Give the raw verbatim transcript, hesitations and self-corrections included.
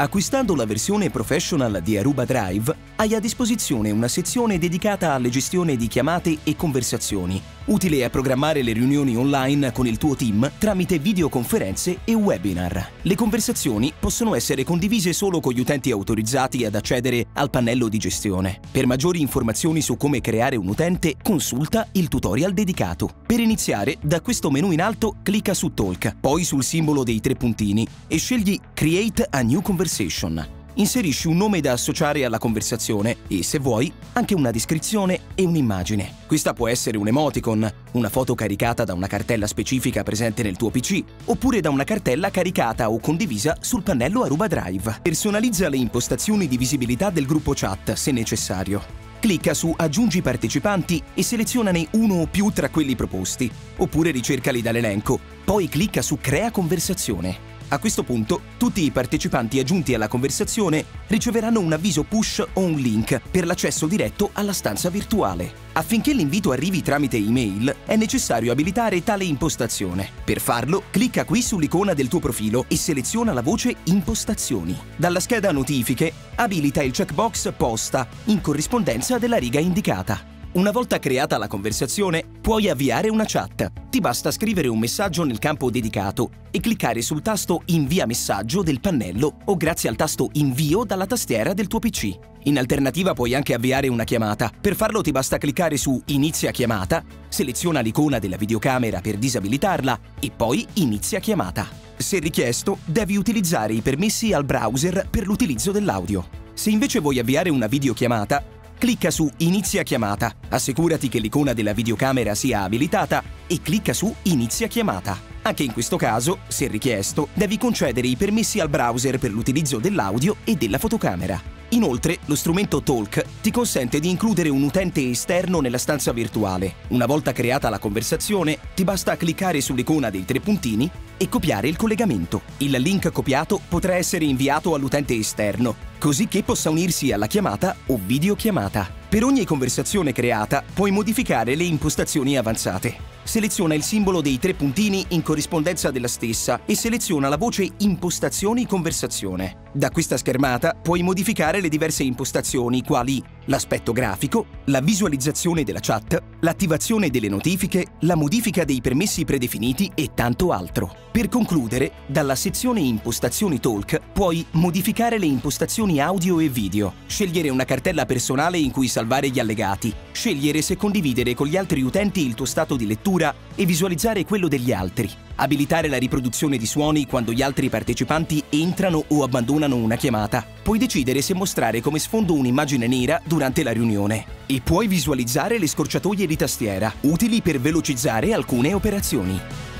Acquistando la versione Professional di Aruba Drive, hai a disposizione una sezione dedicata alla gestione di chiamate e conversazioni, utile a programmare le riunioni online con il tuo team tramite videoconferenze e webinar. Le conversazioni possono essere condivise solo con gli utenti autorizzati ad accedere al pannello di gestione. Per maggiori informazioni su come creare un utente, consulta il tutorial dedicato. Per iniziare, da questo menu in alto clicca su Talk, poi sul simbolo dei tre puntini e scegli Create a New Conversation. Inserisci un nome da associare alla conversazione e, se vuoi, anche una descrizione e un'immagine. Questa può essere un emoticon, una foto caricata da una cartella specifica presente nel tuo P C, oppure da una cartella caricata o condivisa sul pannello Aruba Drive. Personalizza le impostazioni di visibilità del gruppo chat, se necessario. Clicca su Aggiungi partecipanti e selezionane uno o più tra quelli proposti, oppure ricercali dall'elenco, poi clicca su Crea conversazione. A questo punto, tutti i partecipanti aggiunti alla conversazione riceveranno un avviso push o un link per l'accesso diretto alla stanza virtuale. Affinché l'invito arrivi tramite email, è necessario abilitare tale impostazione. Per farlo, clicca qui sull'icona del tuo profilo e seleziona la voce Impostazioni. Dalla scheda Notifiche, abilita il checkbox Posta in corrispondenza della riga indicata. Una volta creata la conversazione, puoi avviare una chat. Ti basta scrivere un messaggio nel campo dedicato e cliccare sul tasto Invia messaggio del pannello o grazie al tasto Invio dalla tastiera del tuo P C. In alternativa puoi anche avviare una chiamata. Per farlo ti basta cliccare su Inizia chiamata, seleziona l'icona della videocamera per disabilitarla e poi Inizia chiamata. Se richiesto, devi utilizzare i permessi al browser per l'utilizzo dell'audio. Se invece vuoi avviare una videochiamata, clicca su Inizia chiamata, assicurati che l'icona della videocamera sia abilitata e clicca su Inizia chiamata. Anche in questo caso, se richiesto, devi concedere i permessi al browser per l'utilizzo dell'audio e della fotocamera. Inoltre, lo strumento Talk ti consente di includere un utente esterno nella stanza virtuale. Una volta creata la conversazione, ti basta cliccare sull'icona dei tre puntini e copiare il collegamento. Il link copiato potrà essere inviato all'utente esterno, così che possa unirsi alla chiamata o videochiamata. Per ogni conversazione creata, puoi modificare le impostazioni avanzate. Seleziona il simbolo dei tre puntini in corrispondenza della stessa e seleziona la voce Impostazioni conversazione. Da questa schermata puoi modificare le diverse impostazioni quali l'aspetto grafico, la visualizzazione della chat, l'attivazione delle notifiche, la modifica dei permessi predefiniti e tanto altro. Per concludere, dalla sezione Impostazioni Talk puoi modificare le impostazioni audio e video, scegliere una cartella personale in cui salvare gli allegati, scegliere se condividere con gli altri utenti il tuo stato di lettura e visualizzare quello degli altri, abilitare la riproduzione di suoni quando gli altri partecipanti entrano o abbandonano una chiamata. Puoi decidere se mostrare come sfondo un'immagine nera durante la riunione e puoi visualizzare le scorciatoie di tastiera, utili per velocizzare alcune operazioni.